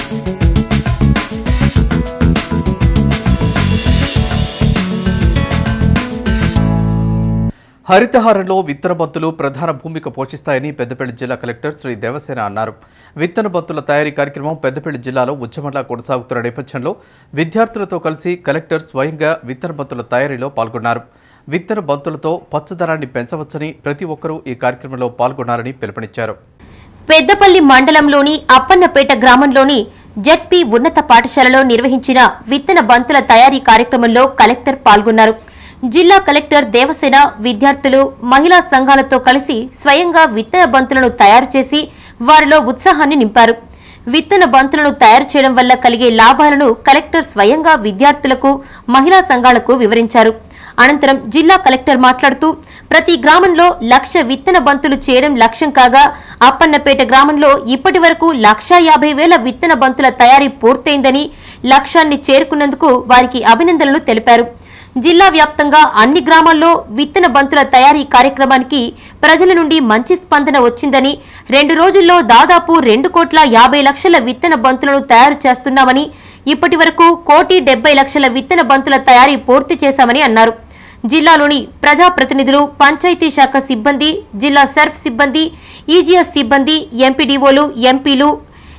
హరితహారంలో విత్తన బంతులు ప్రధాన భూమిక పోషిస్తాయని పెద్దపల్లి జిల్లా కలెక్టర్ శ్రీ దేవసేన అన్నారు. విత్తన బంతుల తయారీ కార్యక్రమం పెద్దపల్లి జిల్లాలో ఉద్యమంలా కొనసాగుతున్న నేపథ్యంలో విద్యార్థులతో కలిసి కలెక్టర్ స్వయంగా విత్తన బంతుల తయారీలో పాల్గొన్నారు. విత్తన బంతులతో పచ్చదనాన్ని పెంచవచ్చని ప్రతి ఒక్కరూ ఈ కార్యక్రమంలో పాల్గొన్నారని పిలుపునిచ్చారు. పెద్దపల్లి మండలంలోని అప్పన్నపేట గ్రామంలోని జెడ్పీ ఉన్నత పాఠశాలలో నిర్వహించిన విత్తన బంతుల తయారీ కార్యక్రమంలో కలెక్టర్ పాల్గొన్నారు. జిల్లా కలెక్టర్ దేవసేన విద్యార్థులు మహిళా సంఘాలతో కలిసి స్వయంగా విత్తన బంతులను తయారు చేసి వారిలో ఉత్సాహాన్ని నింపారు. విత్తన బంతులను తయారు చేయడం వల్ల కలిగే లాభాలను కలెక్టర్ స్వయంగా విద్యార్థులకు మహిళా సంఘాలకు వివరించారు. అనంతరం జిల్లా కలెక్టర్ మాట్లాడుతూ ప్రతి గ్రామంలో 1,00,000 విత్తన బంతులు చేయడం లక్ష్యం కాగా అప్పన్నపేట గ్రామంలో ఇప్పటి వరకు 1,50,000 విత్తన బంతుల తయారీ పూర్తయిందని, లక్ష్యాన్ని చేరుకున్నందుకు వారికి అభినందనలు తెలిపారు. జిల్లా వ్యాప్తంగా అన్ని గ్రామాల్లో విత్తన బంతుల తయారీ కార్యక్రమానికి ప్రజల నుండి మంచి స్పందన వచ్చిందని, 2 రోజుల్లో దాదాపు 2,50,00,000 విత్తన బంతులను తయారు చేస్తున్నామని, ఇప్పటి వరకు 1,70,00,000 విత్తన బంతుల తయారీ పూర్తి చేశామని అన్నారు. జిల్లాలోని ప్రజాప్రతినిధులు, పంచాయతీ శాఖ సిబ్బంది, జిల్లా సర్ఫ్ సిబ్బంది, ఈజీఎస్ సిబ్బంది, ఎంపీడీఓలు, ఎంపీలు,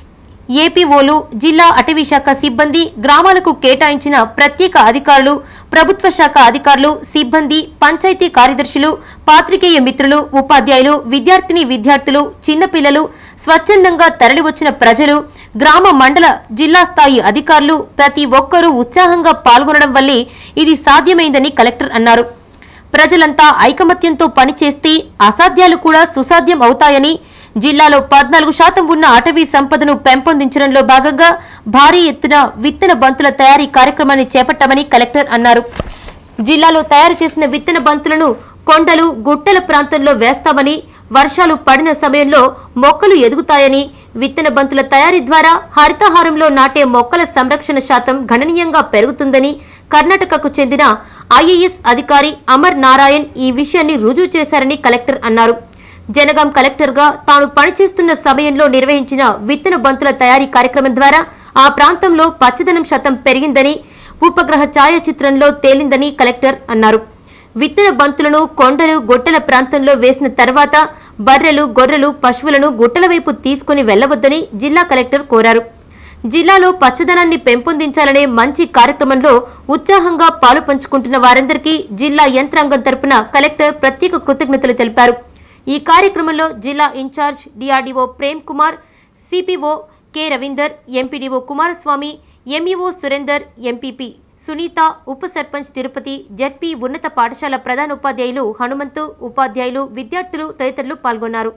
ఏపీఓలు, జిల్లా అటవీ శాఖ సిబ్బంది, గ్రామాలకు కేటాయించిన ప్రత్యేక అధికారులు, ప్రభుత్వ శాఖ అధికారులు, సిబ్బంది, పంచాయతీ కార్యదర్శులు, పాత్రికేయ మిత్రులు, ఉపాధ్యాయులు, విద్యార్థులు, చిన్నపిల్లలు, స్వచ్ఛందంగా తరలివచ్చిన ప్రజలు, గ్రామ మండల జిల్లా స్థాయి అధికారులు ప్రతి ఒక్కరూ ఉత్సాహంగా పాల్గొనడం వల్లే ఇది సాధ్యమైందని కలెక్టర్ అన్నారు. ప్రజలంతా ఐకమత్యంతో పనిచేస్తే అసాధ్యాలు కూడా సుసాధ్యం అవుతాయని, జిల్లాలో 14% ఉన్న అటవీ సంపదను పెంపొందించడంలో భాగంగా భారీ ఎత్తున విత్తన బంతుల తయారీ కార్యక్రమాన్ని చేపట్టామని కలెక్టర్ అన్నారు. జిల్లాలో తయారు చేసిన విత్తన బంతులను కొండలు, గుట్టల ప్రాంతంలో వేస్తామని, వర్షాలు పడిన సమయంలో మొక్కలు ఎదుగుతాయని, విత్తన బంతుల తయారీ ద్వారా హరితహారంలో నాటే మొక్కల సంరక్షణ శాతం గణనీయంగా పెరుగుతుందని కర్ణాటకకు చెందిన ఐఏఎస్ అధికారి అమర్ నారాయణ్ ఈ విషయాన్ని రుజువు చేశారని కలెక్టర్ అన్నారు. జనగాం కలెక్టర్గా తాను పనిచేస్తున్న సమయంలో నిర్వహించిన విత్తన బంతుల తయారీ కార్యక్రమం ద్వారా ఆ ప్రాంతంలో పచ్చదనం శాతం పెరిగిందని, ఉపగ్రహ ఛాయాచిత్రంలో తేలిందని కలెక్టర్ అన్నారు. విత్తన బంతులను కొండలు, గుట్టల ప్రాంతంలో వేసిన తర్వాత బర్రెలు, గొర్రెలు, పశువులను గుట్టల వైపు తీసుకుని వెళ్లవద్దని జిల్లా కలెక్టర్ కోరారు. జిల్లాలో పచ్చదనాన్ని పెంపొందించాలనే మంచి కార్యక్రమంలో ఉత్సాహంగా పాలు పంచుకుంటున్న వారందరికీ జిల్లా యంత్రాంగం తరపున కలెక్టర్ ప్రత్యేక కృతజ్ఞతలు తెలిపారు. ఈ కార్యక్రమంలో జిల్లా incharge DRDO Prem Kumar, CPO K Ravinder, MPDO Kumaraswamy, MEO Surender, MPP Sunitha, ఉప సర్పంచ్ తిరుపతి, జెడ్పీ ఉన్నత పాఠశాల ప్రధానోపాధ్యాయులు హనుమంతు, ఉపాధ్యాయులు, విద్యార్థులు తదితరులు పాల్గొన్నారు.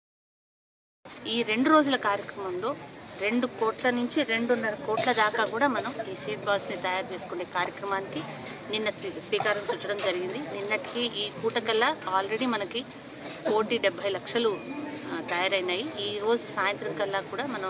ఈ 2 రోజుల కార్యక్రమంలో 2 కోట్ల నుంచి 2.5 కోట్ల దాకా కూడా మనం ఈ సీడ్ బాల్స్ని తయారు చేసుకునే కార్యక్రమానికి నిన్న శ్రీకారం చుట్టడం జరిగింది. నిన్నటికి ఈ పూటకల్లా ఆల్రెడీ మనకి 1,70,00,000 తయారైనాయి. ఈ రోజు సాయంత్రం కల్లా కూడా మనం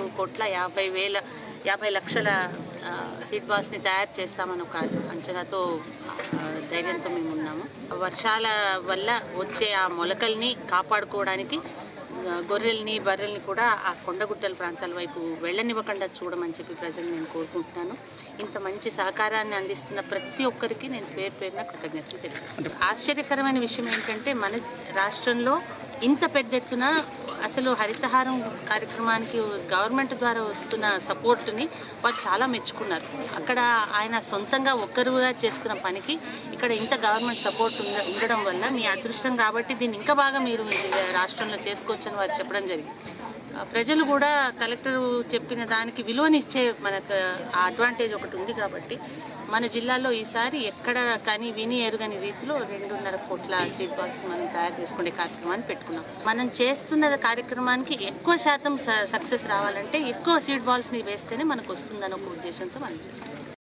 2,50,00,000 సీడ్ బాల్స్ని తయారు చేస్తామని ఒక అంచనాతో, ధైర్యంతో మేము ఉన్నాము. వర్షాల వల్ల వచ్చే ఆ మొలకల్ని కాపాడుకోవడానికి గొర్రెల్ని, బర్రెల్ని కూడా ఆ కొండగుట్టల ప్రాంతాల వైపు వెళ్ళనివ్వకుండా చూడమని చెప్పి ప్రజలు నేను కోరుకుంటున్నాను. ఇంత మంచి సహకారాన్ని అందిస్తున్న ప్రతి ఒక్కరికి నేను పేరున కృతజ్ఞతలు తెలియజేస్తాను. ఆశ్చర్యకరమైన విషయం ఏంటంటే మన రాష్ట్రంలో ఇంత పెద్ద ఎత్తున అసలు హరితహారం కార్యక్రమానికి గవర్నమెంట్ ద్వారా వస్తున్న సపోర్ట్ని వాళ్ళు చాలా మెచ్చుకున్నారు. అక్కడ ఆయన సొంతంగా ఒక్కరుగా చేస్తున్న పనికి ఇక్కడ ఇంత గవర్నమెంట్ సపోర్ట్ ఉండడం వల్ల మీ అదృష్టం కాబట్టి దీన్ని ఇంకా బాగా మీరు రాష్ట్రంలో చేసుకోవచ్చు అని వారు చెప్పడం జరిగింది. ప్రజలు కూడా కలెక్టర్ చెప్పిన దానికి విలువనిచ్చే మనకు ఆ అడ్వాంటేజ్ ఒకటి ఉంది కాబట్టి మన జిల్లాలో ఈసారి ఎక్కడ కానీ విని ఎరుగని రీతిలో 2.5 కోట్ల సీడ్ బాల్స్ మనం తయారు చేసుకునే కార్యక్రమాన్ని పెట్టుకున్నాం. మనం చేస్తున్న కార్యక్రమానికి ఎక్కువ శాతం సక్సెస్ రావాలంటే ఎక్కువ సీడ్ బాల్స్ని వేస్తేనే మనకు వస్తుందన్న ఒక ఉద్దేశంతో మనం చేస్తాం.